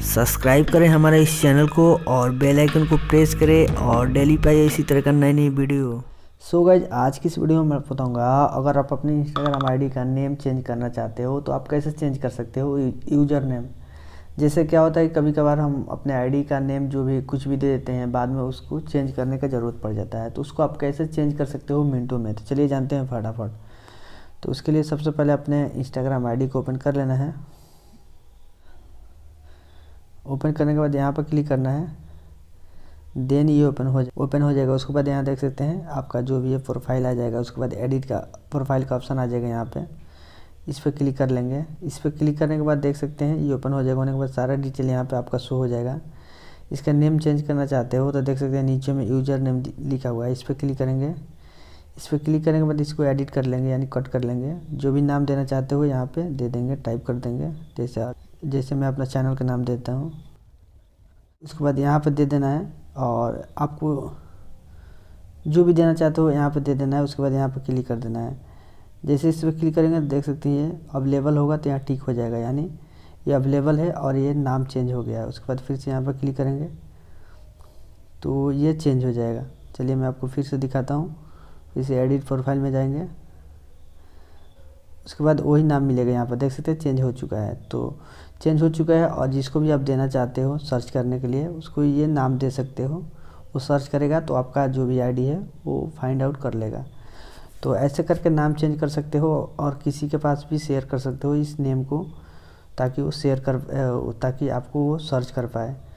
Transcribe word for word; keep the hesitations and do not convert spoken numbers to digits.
Subscribe करें हमारे इस चैनल को और बेल आइकन को प्रेस करें और डेली पाइए इसी तरह का नई नई वीडियो। सो गाइज आज की इस वीडियो में मैं बताऊंगा अगर आप अपनी इंस्टाग्राम आईडी का नेम चेंज करना चाहते हो तो आप कैसे चेंज कर सकते हो यूज़र नेम। जैसे क्या होता है कि कभी कभार हम अपने आईडी का नेम जो भी कुछ भी दे देते हैं, बाद में उसको चेंज करने का ज़रूरत पड़ जाता है, तो उसको आप कैसे चेंज कर सकते हो मिनटों में। तो चलिए जानते हैं फटाफट। तो उसके लिए सबसे पहले अपने इंस्टाग्राम आई डी को ओपन कर लेना है। ओपन करने के बाद यहाँ पर क्लिक करना है, देन ये ओपन हो ओपन हो जाएगा। उसके बाद यहाँ देख सकते हैं आपका जो भी है प्रोफाइल आ जाएगा। उसके बाद एडिट का प्रोफाइल का ऑप्शन आ जाएगा, यहाँ पे इस पर क्लिक कर लेंगे। इस पर क्लिक करने के बाद देख सकते हैं ये ओपन हो जाएगा। होने के बाद सारा डिटेल यहाँ पे आपका शो हो जाएगा। इसका नेम चेंज करना चाहते हो तो देख सकते हैं नीचे में यूज़र नेम लिखा हुआ है, इस पर क्लिक करेंगे। इस पर क्लिक करने के बाद इसको एडिट कर लेंगे, यानी कट कर लेंगे। जो भी नाम देना चाहते हो यहाँ पे दे देंगे, टाइप कर देंगे। जैसे जैसे मैं अपना चैनल का नाम देता हूँ, उसके बाद यहाँ पे दे देना है और आपको जो भी देना चाहते हो यहाँ पे दे देना है। उसके बाद यहाँ पे क्लिक कर देना है। जैसे इस पर क्लिक करेंगे तो देख सकते हैं ये अवेलेबल होगा, तो यहाँ टिक हो जाएगा, यानी ये अवेलेबल है और ये नाम चेंज हो गया है। उसके बाद फिर से यहाँ पर क्लिक करेंगे तो ये चेंज हो जाएगा। चलिए मैं आपको फिर से दिखाता हूँ। फिर से एडिट प्रोफाइल में जाएंगे, उसके बाद वही नाम मिलेगा। यहाँ पर देख सकते हैं चेंज हो चुका है, तो चेंज हो चुका है। और जिसको भी आप देना चाहते हो सर्च करने के लिए उसको ये नाम दे सकते हो। वो सर्च करेगा तो आपका जो भी आईडी है वो फाइंड आउट कर लेगा। तो ऐसे करके नाम चेंज कर सकते हो और किसी के पास भी शेयर कर सकते हो इस नेम को, ताकि वो शेयर कर ताकि आपको वो सर्च कर पाए।